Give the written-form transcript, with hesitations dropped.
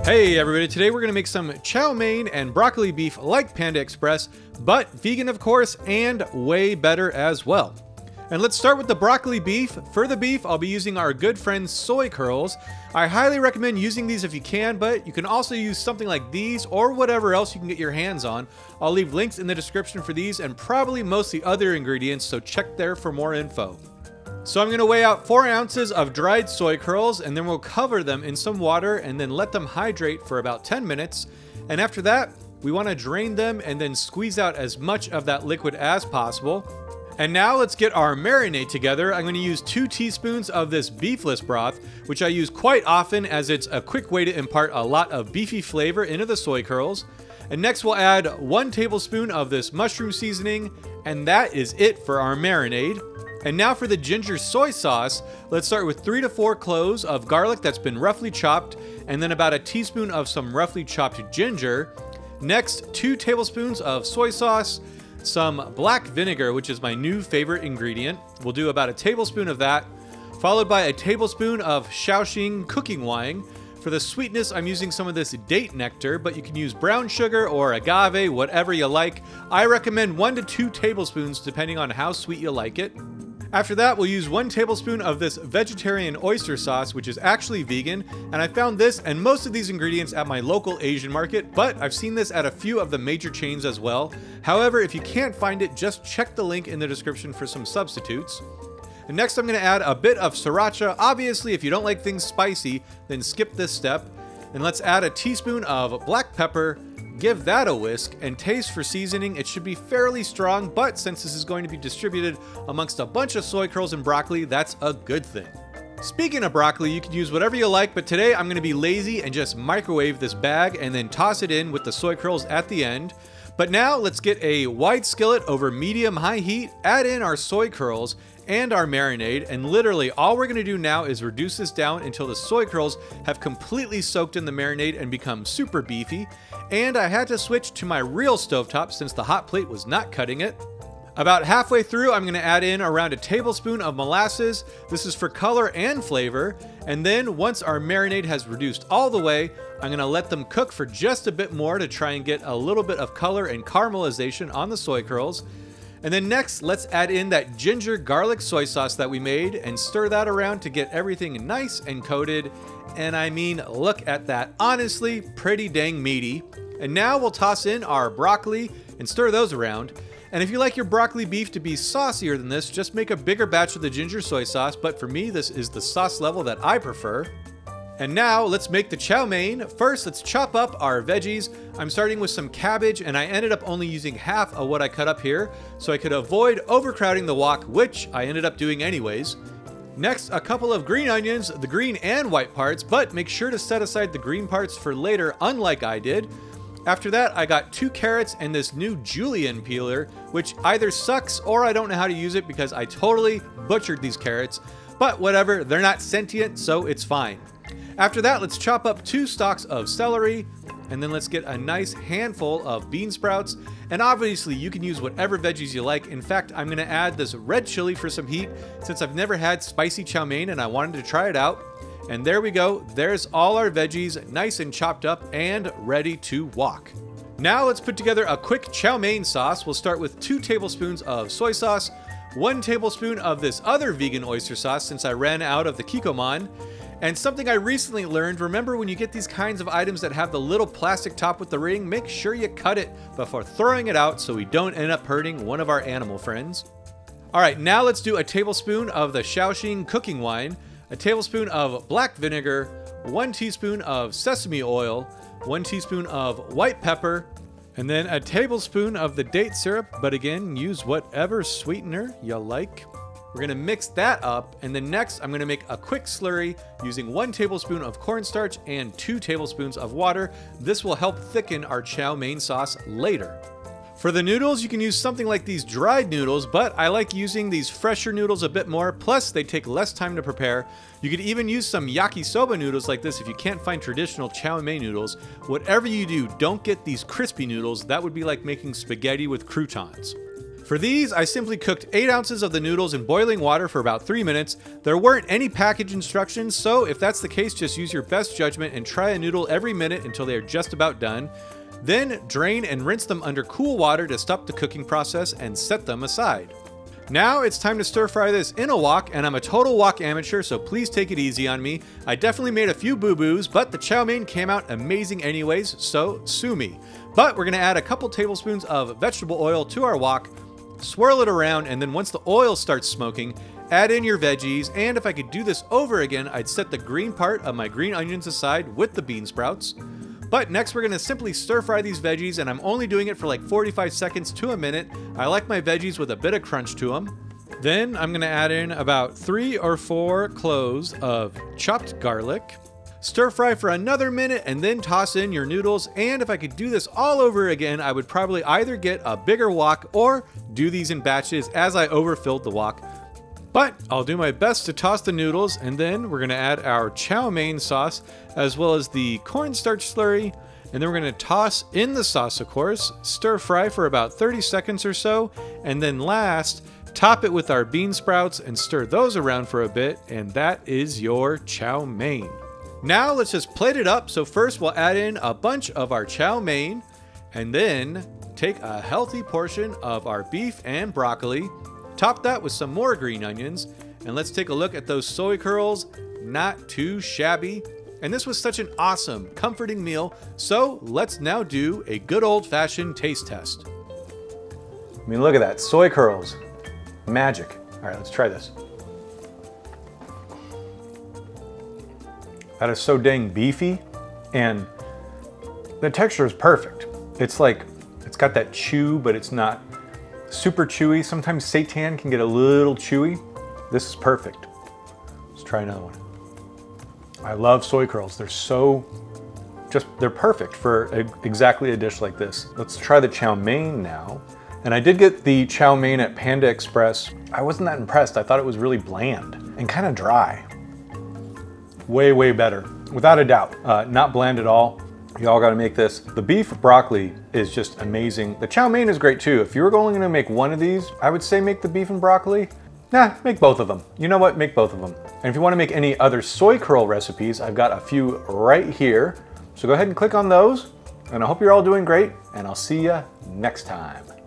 Hey everybody, today we're going to make some chow mein and broccoli beef like Panda Express, but vegan of course, and way better as well. And let's start with the broccoli beef. For the beef, I'll be using our good friend soy curls. I highly recommend using these if you can, but you can also use something like these or whatever else you can get your hands on. I'll leave links in the description for these and probably most of the other ingredients, so check there for more info. So I'm going to weigh out 4 ounces of dried soy curls, and then we'll cover them in some water and then let them hydrate for about 10 minutes. And after that, we want to drain them and then squeeze out as much of that liquid as possible. And now let's get our marinade together. I'm going to use 2 teaspoons of this beefless broth, which I use quite often as it's a quick way to impart a lot of beefy flavor into the soy curls. And next we'll add 1 tablespoon of this mushroom seasoning, and that is it for our marinade. And now for the ginger soy sauce, let's start with 3 to 4 cloves of garlic that's been roughly chopped, and then about a teaspoon of some roughly chopped ginger. Next, 2 tablespoons of soy sauce, some black vinegar, which is my new favorite ingredient. We'll do about a tablespoon of that, followed by a tablespoon of Chow Mein cooking wine. For the sweetness, I'm using some of this date nectar, but you can use brown sugar or agave, whatever you like. I recommend 1 to 2 tablespoons depending on how sweet you like it. After that, we'll use 1 tablespoon of this vegetarian oyster sauce, which is actually vegan, and I found this and most of these ingredients at my local Asian market, but I've seen this at a few of the major chains as well. However, if you can't find it, just check the link in the description for some substitutes. And next I'm going to add a bit of sriracha. Obviously, if you don't like things spicy, then skip this step. And let's add a teaspoon of black pepper. Give that a whisk, and taste for seasoning. It should be fairly strong, but since this is going to be distributed amongst a bunch of soy curls and broccoli, that's a good thing. Speaking of broccoli, you can use whatever you like, but today I'm going to be lazy and just microwave this bag and then toss it in with the soy curls at the end. But now let's get a wide skillet over medium-high heat, add in our soy curls and our marinade, and literally all we're going to do now is reduce this down until the soy curls have completely soaked in the marinade and become super beefy. And I had to switch to my real stovetop since the hot plate was not cutting it. About halfway through, I'm going to add in around a tablespoon of molasses. This is for color and flavor. And then once our marinade has reduced all the way, I'm going to let them cook for just a bit more to try and get a little bit of color and caramelization on the soy curls. And then next, let's add in that ginger garlic soy sauce that we made and stir that around to get everything nice and coated. And I mean, look at that. Honestly, pretty dang meaty. And now we'll toss in our broccoli and stir those around. And if you like your broccoli beef to be saucier than this, just make a bigger batch of the ginger soy sauce. But for me, this is the sauce level that I prefer. And now let's make the chow mein. First, let's chop up our veggies. I'm starting with some cabbage, and I ended up only using half of what I cut up here so I could avoid overcrowding the wok, which I ended up doing anyways. Next, a couple of green onions, the green and white parts, but make sure to set aside the green parts for later, unlike I did. After that, I got 2 carrots and this new julienne peeler, which either sucks or I don't know how to use it because I totally butchered these carrots. But whatever, they're not sentient, so it's fine. After that, let's chop up 2 stalks of celery, and then let's get a nice handful of bean sprouts. And obviously, you can use whatever veggies you like. In fact, I'm going to add this red chili for some heat since I've never had spicy chow mein and I wanted to try it out. And there we go. There's all our veggies nice and chopped up and ready to wok. Now let's put together a quick chow mein sauce. We'll start with 2 tablespoons of soy sauce, 1 tablespoon of this other vegan oyster sauce since I ran out of the Kikkoman. And something I recently learned, remember when you get these kinds of items that have the little plastic top with the ring, make sure you cut it before throwing it out so we don't end up hurting one of our animal friends. All right, now let's do a tablespoon of the Chow Mein cooking wine, a tablespoon of black vinegar, 1 teaspoon of sesame oil, 1 teaspoon of white pepper, and then a tablespoon of the date syrup, but again, use whatever sweetener you like. We're going to mix that up, and then next I'm going to make a quick slurry using 1 tablespoon of cornstarch and 2 tablespoons of water. This will help thicken our chow mein sauce later. For the noodles, you can use something like these dried noodles, but I like using these fresher noodles a bit more, plus they take less time to prepare. You could even use some yakisoba noodles like this if you can't find traditional chow mein noodles. Whatever you do, don't get these crispy noodles. That would be like making spaghetti with croutons. For these, I simply cooked 8 ounces of the noodles in boiling water for about 3 minutes. There weren't any package instructions, so if that's the case, just use your best judgment and try a noodle every minute until they are just about done. Then drain and rinse them under cool water to stop the cooking process and set them aside. Now it's time to stir fry this in a wok, and I'm a total wok amateur, so please take it easy on me. I definitely made a few boo-boos, but the chow mein came out amazing anyways, so sue me. But we're gonna add a couple tablespoons of vegetable oil to our wok, swirl it around, and then once the oil starts smoking, add in your veggies, and if I could do this over again, I'd set the green part of my green onions aside with the bean sprouts. But next we're gonna simply stir fry these veggies, and I'm only doing it for like 45 seconds to a minute. I like my veggies with a bit of crunch to them. Then I'm gonna add in about 3 or 4 cloves of chopped garlic. Stir fry for another minute and then toss in your noodles, and if I could do this all over again, I would probably either get a bigger wok or do these in batches as I overfilled the wok. But I'll do my best to toss the noodles, and then we're gonna add our chow mein sauce as well as the cornstarch slurry, and then we're gonna toss in the sauce, of course, stir fry for about 30 seconds or so, and then last, top it with our bean sprouts and stir those around for a bit, and that is your chow mein. Now let's just plate it up. So first we'll add in a bunch of our chow mein, and then take a healthy portion of our beef and broccoli, top that with some more green onions, and let's take a look at those soy curls. Not too shabby. And this was such an awesome, comforting meal, so let's now do a good old-fashioned taste test. I mean, look at that, soy curls, magic. All right, let's try this. That is so dang beefy, and the texture is perfect. It's like, it's got that chew, but it's not super chewy. Sometimes seitan can get a little chewy. This is perfect. Let's try another one. I love soy curls. They're so, they're perfect for exactly a dish like this. Let's try the chow mein now. And I did get the chow mein at Panda Express. I wasn't that impressed. I thought it was really bland and kind of dry. Way, way better, without a doubt. Not bland at all. Y'all gotta make this. The beef broccoli is just amazing. The chow mein is great too. If you were only gonna make one of these, I would say make the beef and broccoli. Nah, make both of them. You know what, make both of them. And if you wanna make any other soy curl recipes, I've got a few right here. So go ahead and click on those. And I hope you're all doing great, and I'll see you next time.